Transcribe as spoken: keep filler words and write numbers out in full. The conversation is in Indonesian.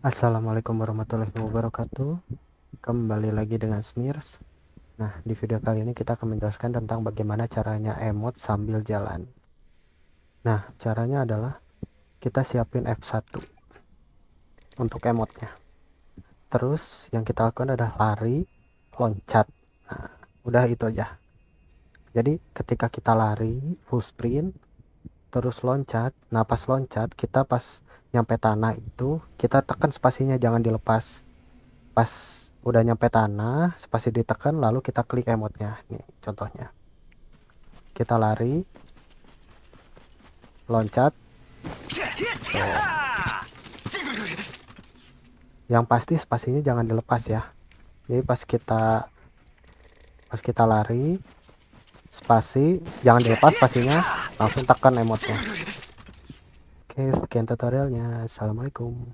Assalamualaikum warahmatullahi wabarakatuh. Kembali lagi dengan Smirs. Nah, di video kali ini kita akan menjelaskan tentang bagaimana caranya emot sambil jalan. Nah, caranya adalah kita siapin F satu untuk emotnya. Terus yang kita lakukan adalah lari, loncat. Nah, udah itu aja. Jadi ketika kita lari full sprint, terus loncat, nah pas loncat kita pas nyampe tanah itu kita tekan spasinya, jangan dilepas. Pas udah nyampe tanah, spasi ditekan lalu kita klik emotnya. Nih contohnya, kita lari, loncat. Tuh. Yang pasti spasinya jangan dilepas ya. Jadi pas kita pas kita lari, spasi jangan dilepas, spasinya langsung tekan emotnya. Oke, sekian tutorialnya. Assalamualaikum.